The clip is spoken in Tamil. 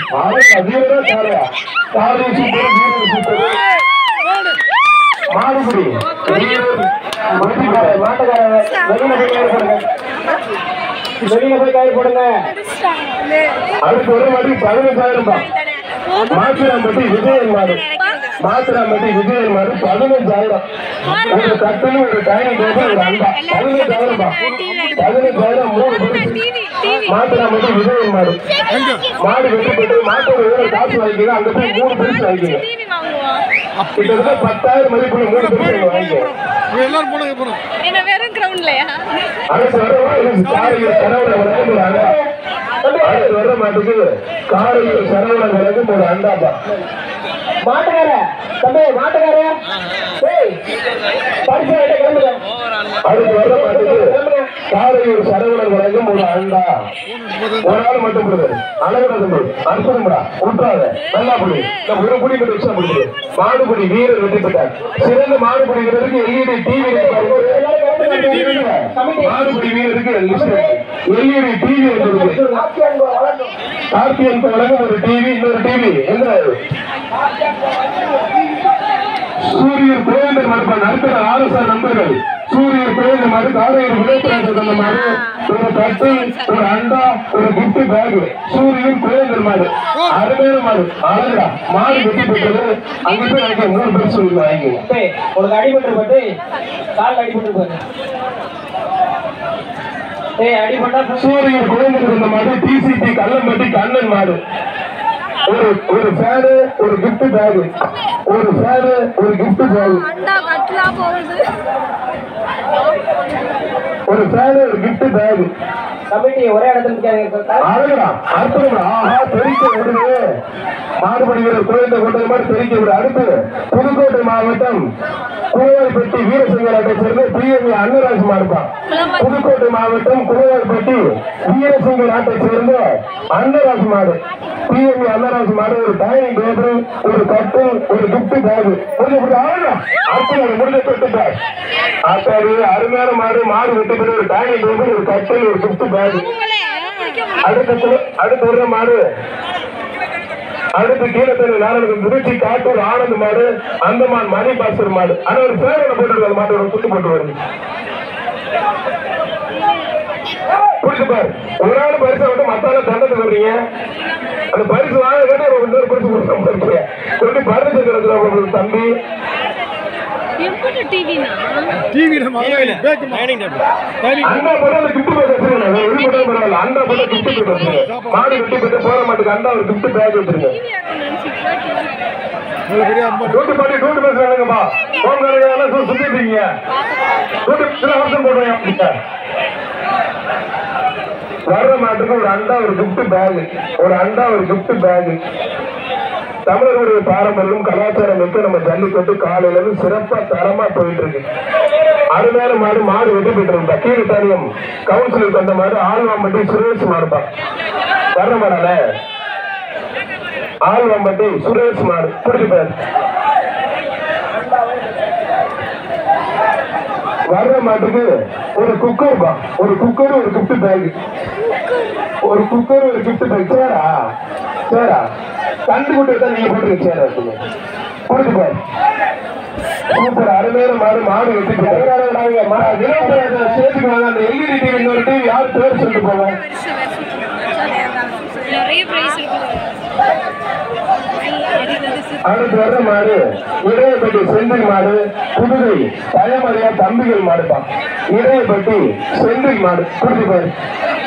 மாடுபடி வெளியில போய் காய் போடுங்க. அதுக்கு ஒரு மாடி 15,000 ரூபாய். மாத்திராம்பட்டி விஜயன் மாடு 15,000. ஒரு கட்டில் ஒரு டைனிங் டேபிள் ஒரு அண்டா 15,000 ரூபாய். 15,000 3 மாத்திராம்பட்டி விஜயன் மாடு வெட்டி போட்டு மாட்டோட காசு வாங்கிக்கங்க. அங்க போய் 3 பரிசு வாங்கிக்கங்க. கிட்டத்தட்ட 10,000 மதிப்புள்ள 3 பரிசு வாங்கிக்கங்க. வர மாட்டேங்குது. காரையூர் சரவணன் வழங்கும் ஒரு அண்டாப்பா. மாட்டுக்கார தம்பி மாட்டுக்கார அதுக்கு வர மாட்டேங்குது. காரையூர் சரவணன் வழங்கும் ஒரு அண்டா. ஒரு ஆள் மட்டும் கொடுக்குது. அழகுடா அற்புதம்டா விட்டுறாத. நல்லா புடி ஒரு புடி மட்டும் வச்சா முடியுது. மாடுபடி வீரர் வெற்றி பெற்றார். சிறந்த மாடுபடி வீரருக்கு எல்இடி டிவி மாடுபடி வீரருக்கு எல்இடி டிவி கார்த்தியன் வழங்கும் ஒரு டிவி. இன்னொரு டிவி எங்க சூரியர் கோயந்தர் மறுப்பான் நடக்கிற ஆலோசனை நண்பர்கள். சூரியர் கோயந்தர் மறு காரையூர் விளையாட்டு அந்த மாதிரி ஒரு தட்டு ஒரு அண்டா ஒரு கிஃப்ட் பேக். சூரியன் கோயந்தர் மாடு அருமையான மாடு அழகா மாடு வெட்டி பெற்றது. அங்க போய் எனக்கு 3 பரிசு வாங்கி ஒரு அடிபட்டு போட்டு கால் அடிபட்டு போய் சூரியன் கோயந்தர் இந்த மாதிரி டிசிபி கல்லம்பட்டி கண்ணன் மாடு ஒரு ஃபேனு ஒரு கிஃப்ட் பேக். ஒரு ஃபேனு ஒரு கிஃப்ட் பேக். ஒரு ஃபேனு ஒரு கிஃப்ட் பேக். கமிட்டி ஒரே இடத்துல அழகலாம் அற்புதம். ஆஹா தெரிக்க விடுது. மாடுபடி வீரர் குறைந்த கொண்டது மாதிரி தெரிக்க விடு. அடுத்து புதுக்கோட்டை மாவட்டம் குளவாய்பட்டி வீரசிங்கராட்டை சேர்ந்த பிஎம்ஏ அன்னராஜ் மாடுப்பான். புதுக்கோட்டை மாவட்டம் குளவாய்பட்டி வீரசிங்கராட்டை சேர்ந்த அன்னராஜ் மாடு பிஎம்ஏ அன்னராஜ் மாடு ஒரு டைனிங் டேபிள் ஒரு கட்டு ஒரு கிஃப்ட் பேக். அற்புதம் முடிஞ்ச தொட்டு பேக். அத்தாடி அருமையான மாடு வெட்டி பெற்ற ஒரு டைனிங் டேபிள் ஒரு கட்டில் ஒரு கிஃப்ட் பேக். அடுத்து ஒரு மாடு அடுத்து கீழத்தனை நாராயணன் திருச்சி காட்டூர் ஆனந்த் மாடு அந்தமான் மணி பாஸ்கர் மாடு. ஆனா ஒரு பேரோட போட்டு மாட்டோட சுட்டு போட்டு வருது. புரிச்சுப்பாரு ஒரு ஆள் பரிசை விட்டு மத்தால தண்டத்தை வர்றீங்க. அந்த பரிசு வாங்க கேட்டு இன்னொரு பரிசு கொடுக்க சொல்லி பரிசு கிடக்குற தம்பி அண்டா போட்டு கிஃப்ட் பேக் வச்சிருங்க. அண்டா போட்டு கிஃப்ட் பேக் வச்சிருங்க. மாடு வெட்டி போட்டு போற மாட்டுக்கு அண்டா ஒரு கிஃப்ட் பேக் வச்சிருங்க. டூட்டு பாட்டி டூட்டு பேசுறாங்கப்பா. சுத்திட்டு இருக்கீங்க. சில வருஷம் போடுறேன். வர்ற மாட்டுக்கு ஒரு அண்டா ஒரு கிஃப்ட் பேக். ஒரு அண்டா ஒரு கிஃப்ட் பேக். தமிழர்களுடைய பாரம்பரியம் கலாச்சாரம் வச்சு நம்ம ஜல்லிக்கட்டு காலையில இருந்து சிறப்பா தரமா போயிட்டு இருக்கு. அருமையான மாடு வெட்டி போயிட்டு இருந்தா கீழ்த்தாரியம் கவுன்சிலுக்கு வந்த மாதிரி ஆழ்வாம்பட்டி சுரேஷ் மாடுப்பா. வர்ற மாடால ஆழ்வாம்பட்டி சுரேஷ் மாடு பிடிச்சிட்டாரு. வர்ற மாட்டுக்கு ஒரு குக்கர் பா. ஒரு குக்கர் ஒரு கிஃப்ட் பேக். ஒரு குக்கர் ஒரு கிஃப்ட் பேக். சேரா கண்டு கூட்டு நீங்க போட்டு சேர கொடுத்துப்பாரு. சூப்பர் அருமையான மாடு வெட்டி சேர்த்துக்கு வாங்க. அந்த எல்இடி டிவி இன்னொரு டிவி யார் பேர் சொல்லிட்டு போவேன். அடுத்து வர்ற மாடு இடையப்பட்டி செந்தில் மாடு புதுவை பயமறையா தம்பிகள் மாடுப்பான். இடையப்பட்டி செந்தில் மாடு கொடுத்துப்பாரு.